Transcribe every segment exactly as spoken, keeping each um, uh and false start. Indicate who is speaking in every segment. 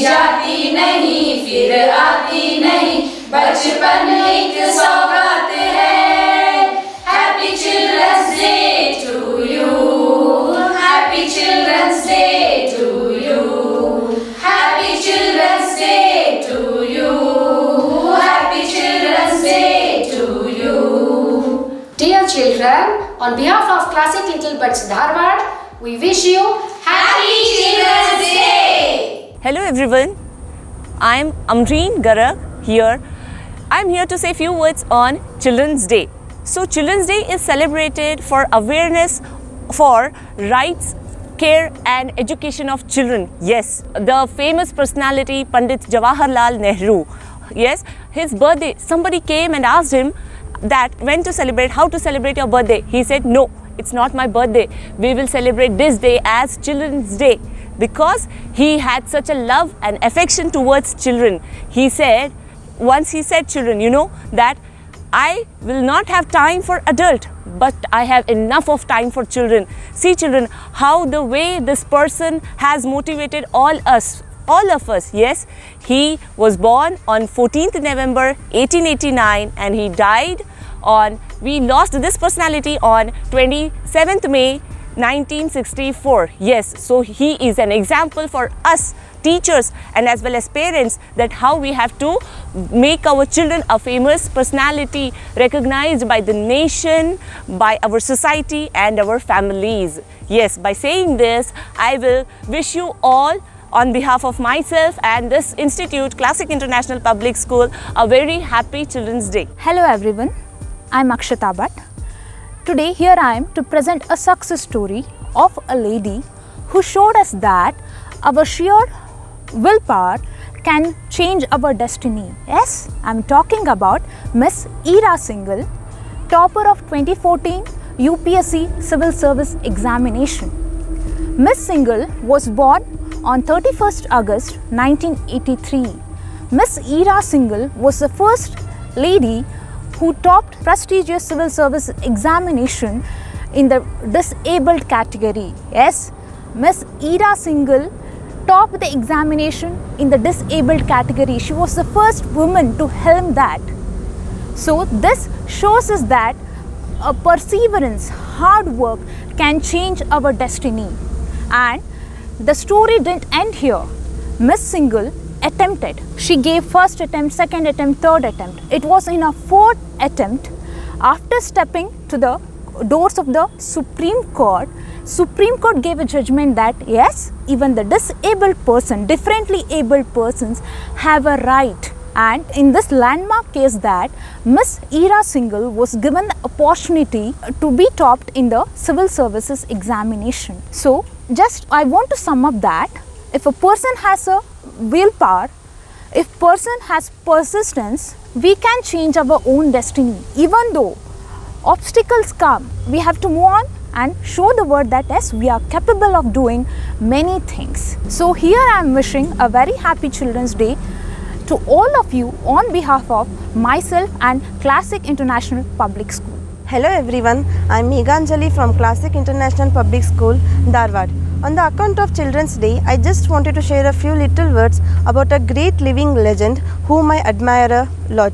Speaker 1: जाती नहीं फिर आती नहीं, बचपन एक सौगात है। Happy children's day to you, happy children's day to you, happy children's day to you, happy children's day to you.
Speaker 2: Dear children, on behalf of Classic Little Buds Dharwad, we wish you
Speaker 1: Happy Children's Day!
Speaker 3: Hello everyone, I am Amreen Garag here. I am here to say a few words on Children's Day. So Children's Day is celebrated for awareness for rights, care and education of children. Yes, the famous personality Pandit Jawaharlal Nehru. Yes, his birthday, somebody came and asked him that when to celebrate, how to celebrate your birthday. He said, no, it's not my birthday. We will celebrate this day as Children's Day, because he had such a love and affection towards children. He said, once he said children, you know, that I will not have time for adult, but I have enough of time for children. See children, how the way this person has motivated all us, all of us. Yes, he was born on fourteenth November eighteen eighty-nine and he died on, we lost this personality on twenty-seventh May nineteen sixty-four. Yes, so he is an example for us teachers and as well as parents, that how we have to make our children a famous personality recognized by the nation, by our society and our families. Yes, by saying this, I will wish you all on behalf of myself and this institute, Classic International Public School, a very happy Children's Day.
Speaker 4: Hello everyone, I am Akshata Bhatt. Today here I am to present a success story of a lady who showed us that our sheer willpower can change our destiny. Yes, I am talking about Miss Ira Singhal, topper of twenty fourteen U P S C Civil Service Examination. Miss Singhal was born on thirty-first August nineteen eighty-three. Miss Ira Singhal was the first lady who topped prestigious civil service examination in the disabled category. Yes, Miss Ira Singhal topped the examination in the disabled category. She was the first woman to helm that. So this shows us that a perseverance, hard work can change our destiny. And the story didn't end here. Miss Singhal attempted. She gave first attempt, second attempt, third attempt. It was in a fourth attempt, after stepping to the doors of the Supreme Court, Supreme Court gave a judgment that yes, even the disabled person, differently abled persons have a right. And in this landmark case that Miss Ira Singhal was given the opportunity to be topped in the civil services examination. So just I want to sum up that if a person has a willpower, if person has persistence, we can change our own destiny. Even though obstacles come, we have to move on and show the world that yes, we are capable of doing many things. So here I am wishing a very happy Children's Day to all of you on behalf of myself and Classic International Public School.
Speaker 5: Hello everyone, I am Meghanjali from Classic International Public School, Dharwad. On the account of Children's Day, I just wanted to share a few little words about a great living legend whom I admire a lot.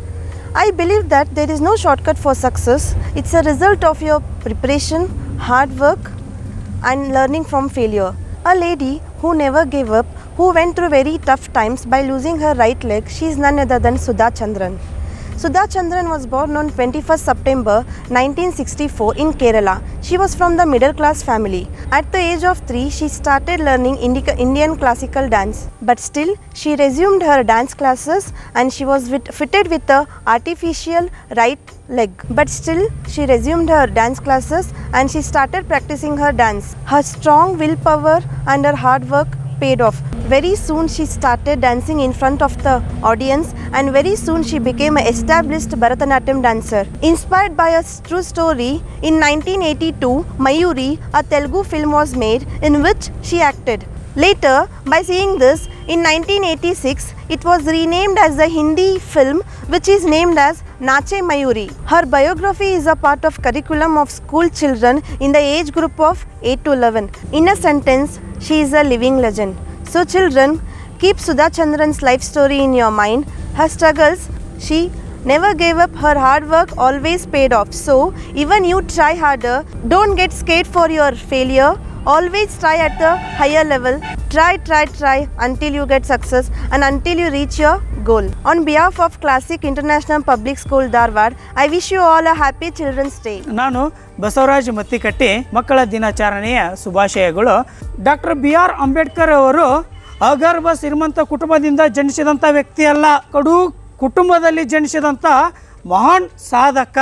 Speaker 5: I believe that there is no shortcut for success. It's a result of your preparation, hard work and learning from failure. A lady who never gave up, who went through very tough times by losing her right leg, she is none other than Sudha Chandran. Sudha Chandran was born on twenty-first September nineteen sixty-four in Kerala. She was from the middle class family. At the age of three, she started learning Indica, Indian classical dance. But still, she resumed her dance classes and she was with, fitted with a artificial right leg. But still, she resumed her dance classes and she started practicing her dance. Her strong willpower and her hard work paid off. Very soon she started dancing in front of the audience and very soon she became an established Bharatanatyam dancer. Inspired by a true story, in nineteen eighty-two, Mayuri, a Telugu film was made in which she acted. Later, by seeing this, in nineteen eighty-six, it was renamed as the Hindi film which is named as Nache Mayuri. Her biography is a part of curriculum of school children in the age group of eight to eleven. In a sentence, she is a living legend. So children, Keep Sudha Chandran's life story in your mind. Her struggles, she never gave up. Her hard work always paid off. So even you try harder. Don't get scared for your failure. Always try at the higher level. Try, try, try until you get success and until you reach your goal. On behalf of Classic International Public School, Dharwad, I wish you all a happy Children's Day.
Speaker 6: ನಾನು ಬಸವರಾಜ್ ಮತ್ತಿಕಟ್ಟಿ ಮಕ್ಕಳ ದಿನಾಚರಣೆಯ ಶುಭಾಶಯಗಳು. Doctor B R Ambedkar ಅವರು ಅಗರ್ಭ ಶ್ರೀಮಂತ ಕುಟುಂಬದಿಂದ ಜನಿಸಿದಂಥ ವ್ಯಕ್ತಿ ಅಲ್ಲ, ಕಡು ಕುಟುಂಬದಲ್ಲಿ ಜನಿಸಿದಂಥ ಮಹಾನ್ ಸಾಧಕ.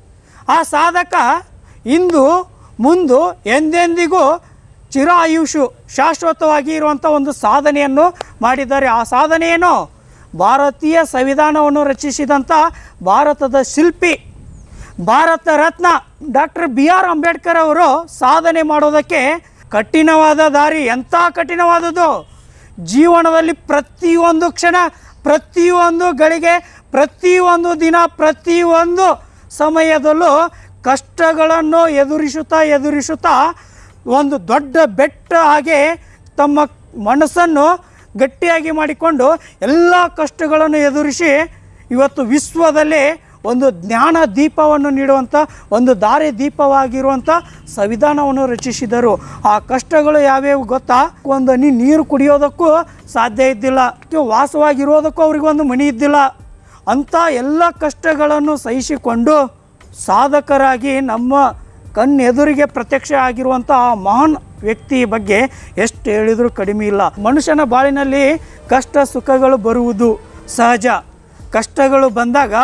Speaker 6: ಆ ಸಾಧಕ ಇಂದು ಮುಂದು ಎಂದೆಂದಿಗೂ ಚಿರ ಆಯುಷು ಶಾಶ್ವತವಾಗಿ ಇರುವಂಥ ಒಂದು ಸಾಧನೆಯನ್ನು ಮಾಡಿದ್ದಾರೆ. ಆ ಸಾಧನೆಯನ್ನು ಭಾರತೀಯ ಸಂವಿಧಾನವನ್ನು ರಚಿಸಿದಂಥ ಭಾರತದ ಶಿಲ್ಪಿ, Bharat Ratna doctor B R Ambedkar ಅವರು ಸಾಧನೆ ಮಾಡೋದಕ್ಕೆ ಕಠಿಣವಾದ ದಾರಿ. ಎಂಥ ಕಠಿಣವಾದದ್ದು! ಜೀವನದಲ್ಲಿ ಪ್ರತಿಯೊಂದು ಕ್ಷಣ, ಪ್ರತಿಯೊಂದು ಗಳಿಗೆ, ಪ್ರತಿಯೊಂದು ದಿನ, ಪ್ರತಿಯೊಂದು ಸಮಯದಲ್ಲೂ ಕಷ್ಟಗಳನ್ನು ಎದುರಿಸುತ್ತಾ ಎದುರಿಸುತ್ತಾ ಒಂದು ದೊಡ್ಡ ಬೆಟ್ಟ ಹಾಗೆ ತಮ್ಮ ಮನಸ್ಸನ್ನು ಗಟ್ಟಿಯಾಗಿ ಮಾಡಿಕೊಂಡು ಎಲ್ಲ ಕಷ್ಟಗಳನ್ನು ಎದುರಿಸಿ ಇವತ್ತು ವಿಶ್ವದಲ್ಲಿ ಒಂದು ಜ್ಞಾನ ದೀಪವನ್ನು ನೀಡುವಂಥ ಒಂದು ದಾರಿ ದೀಪವಾಗಿರುವಂಥ ಸಂವಿಧಾನವನ್ನು ರಚಿಸಿದರು. ಆ ಕಷ್ಟಗಳು ಯಾವ್ಯಾವು ಗೊತ್ತಾ? ಒಂದು ಹನಿ ನೀರು ಕುಡಿಯೋದಕ್ಕೂ ಸಾಧ್ಯ ಇದ್ದಿಲ್ಲ, ವಾಸವಾಗಿರೋದಕ್ಕೂ ಅವ್ರಿಗೊಂದು ಮನೆ ಇದ್ದಿಲ್ಲ. ಅಂಥ ಎಲ್ಲ ಕಷ್ಟಗಳನ್ನು ಸಹಿಸಿಕೊಂಡು ಸಾಧಕರಾಗಿ ನಮ್ಮ ಕಣ್ಣೆದುರಿಗೆ ಪ್ರತ್ಯಕ್ಷ ಆಗಿರುವಂಥ ಆ ಮಹಾನ್ ವ್ಯಕ್ತಿ ಬಗ್ಗೆ ಎಷ್ಟು ಹೇಳಿದರೂ ಕಡಿಮೆ ಇಲ್ಲ. ಮನುಷ್ಯನ ಬಾಳಿನಲ್ಲಿ ಕಷ್ಟ ಸುಖಗಳು ಬರುವುದು ಸಹಜ. ಕಷ್ಟಗಳು ಬಂದಾಗ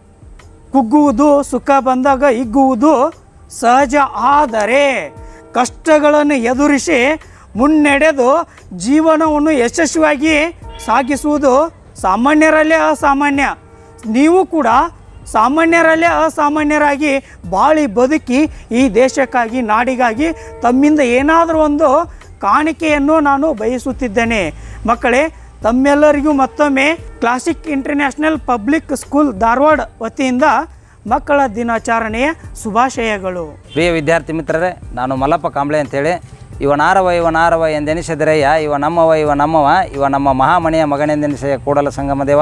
Speaker 6: ಕುಗ್ಗುವುದು, ಸುಖ ಬಂದಾಗ ಹಿಗ್ಗುವುದು ಸಹಜ. ಆದರೆ ಕಷ್ಟಗಳನ್ನು ಎದುರಿಸಿ ಮುನ್ನಡೆದು ಜೀವನವನ್ನು ಯಶಸ್ವಿಯಾಗಿ ಸಾಗಿಸುವುದು ಸಾಮಾನ್ಯರಲ್ಲೇ ಅಸಾಮಾನ್ಯ. ನೀವು ಕೂಡ ಸಾಮಾನ್ಯರಲ್ಲೇ ಅಸಾಮಾನ್ಯರಾಗಿ ಬಾಳಿ ಬದುಕಿ ಈ ದೇಶಕ್ಕಾಗಿ, ನಾಡಿಗಾಗಿ ತಮ್ಮಿಂದ ಏನಾದರೂ ಒಂದು ಕಾಣಿಕೆಯನ್ನು ನಾನು ಬಯಸುತ್ತಿದ್ದೇನೆ. ಮಕ್ಕಳೇ, ತಮ್ಮೆಲ್ಲರಿಗೂ ಮತ್ತೊಮ್ಮೆ classic international public school Dharwad ವತಿಯಿಂದ ಮಕ್ಕಳ ದಿನಾಚರಣೆಯ ಶುಭಾಶಯಗಳು.
Speaker 7: ಪ್ರಿಯ ವಿದ್ಯಾರ್ಥಿ ಮಿತ್ರರೇ, ನಾನು ಮಲ್ಲಪ್ಪ ಕಾಂಬ್ಳೆ ಅಂತೇಳಿ, ಇವನಾರವ ಇವನಾರವ ಎಂದೆನಿಸಿದರೆಯ, ಇವ ನಮ್ಮವ ಇವ ನಮ್ಮವ, ಇವ ನಮ್ಮ ಮಹಾಮಣಿಯ ಮಗನೆಂದೆನಿಸೆಯ ಕೂಡಲ ಸಂಗಮದೇವ.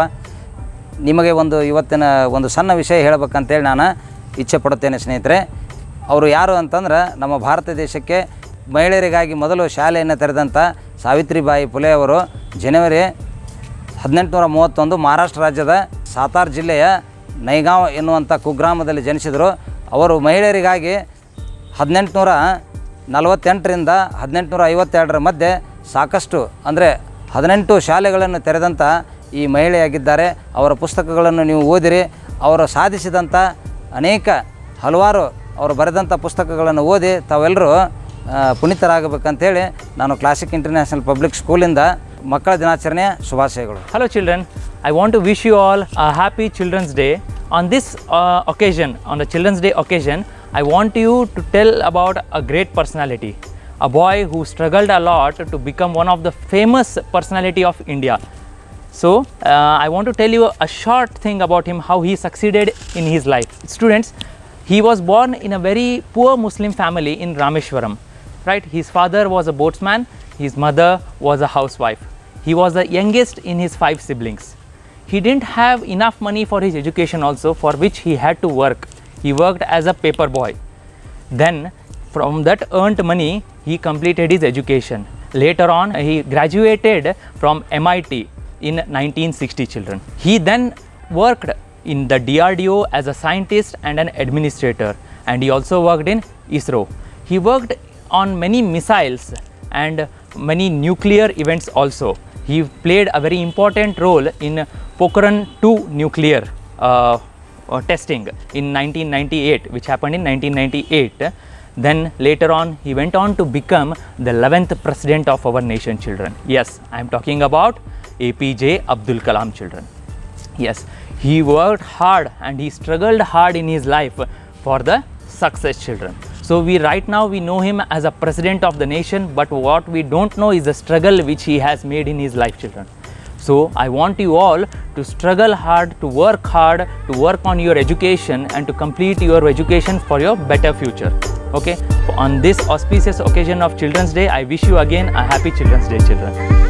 Speaker 7: ನಿಮಗೆ ಒಂದು ಇವತ್ತಿನ ಒಂದು ಸಣ್ಣ ವಿಷಯ ಹೇಳಬೇಕಂತೇಳಿ ನಾನು ಇಚ್ಛೆ ಪಡುತ್ತೇನೆ ಸ್ನೇಹಿತರೆ. ಅವರು ಯಾರು ಅಂತಂದ್ರೆ, ನಮ್ಮ ಭಾರತ ದೇಶಕ್ಕೆ ಮಹಿಳೆಯರಿಗಾಗಿ ಮೊದಲು ಶಾಲೆಯನ್ನು ತೆರೆದಂಥ ಸಾವಿತ್ರಿಬಾಯಿ ಫುಲೆ ಅವರು ಜನವರಿ ಹದಿನೆಂಟುನೂರ ಮೂವತ್ತೊಂದು ಮಹಾರಾಷ್ಟ್ರ ರಾಜ್ಯದ ಸಾತಾರ್ ಜಿಲ್ಲೆಯ ನೈಗಾಂವ್ ಎನ್ನುವಂಥ ಕುಗ್ರಾಮದಲ್ಲಿ ಜನಿಸಿದರು. ಅವರು ಮಹಿಳೆಯರಿಗಾಗಿ ಹದಿನೆಂಟುನೂರ ನಲವತ್ತೆಂಟರಿಂದ ಹದಿನೆಂಟುನೂರ ಐವತ್ತೆರಡರ ಮಧ್ಯೆ ಸಾಕಷ್ಟು ಅಂದರೆ ಹದಿನೆಂಟು ಶಾಲೆಗಳನ್ನು ತೆರೆದಂಥ ಈ ಮಹಿಳೆಯಾಗಿದ್ದಾರೆ. ಅವರ ಪುಸ್ತಕಗಳನ್ನು ನೀವು ಓದಿರಿ. ಅವರು ಸಾಧಿಸಿದಂಥ ಅನೇಕ ಹಲವಾರು ಅವರು ಬರೆದಂಥ ಪುಸ್ತಕಗಳನ್ನು ಓದಿ ತಾವೆಲ್ಲರೂ ಪುನೀತರಾಗಬೇಕಂತೇಳಿ ನಾನು ಕ್ಲಾಸಿಕ್ ಇಂಟರ್ನ್ಯಾಷನಲ್ ಪಬ್ಲಿಕ್ ಸ್ಕೂಲಿಂದ ಮಕ್ಕಳ ದಿನಾಚರಣೆಯ ಶುಭಾಶಯಗಳು.
Speaker 8: Hello children, I want to wish you all a happy Children's Day. On this uh, occasion, on the Children's Day occasion, I want you to tell about a great personality, a boy who struggled a lot to become one of the famous personality of India. So uh, I want to tell you a short thing about him, how he succeeded in his life. Students, he was born in a very poor Muslim family in Rameshwaram, right? His father was a boatsman, his mother was a housewife. He was the youngest in his five siblings. He didn't have enough money for his education also, for which he had to work. He worked as a paper boy. Then from that earned money, he completed his education. Later on, he graduated from M I T in nineteen sixty children. He then worked in the D R D O as a scientist and an administrator, and he also worked in ISRO. He worked on many missiles and many nuclear events also. He played a very important role in Pokhran two nuclear uh, uh, testing in nineteen ninety-eight, which happened in nineteen ninety-eight. Then later on, he went on to become the eleventh president of our nation children. Yes, I am talking about A P J Abdul Kalam children. Yes, he worked hard and he struggled hard in his life for the success children. So we right now we know him as a president of the nation, but what we don't know is the struggle which he has made in his life children. So I want you all to struggle hard, to work hard, to work on your education and to complete your education for your better future. Okay, on this auspicious occasion of Children's Day, I wish you again a happy Children's Day children.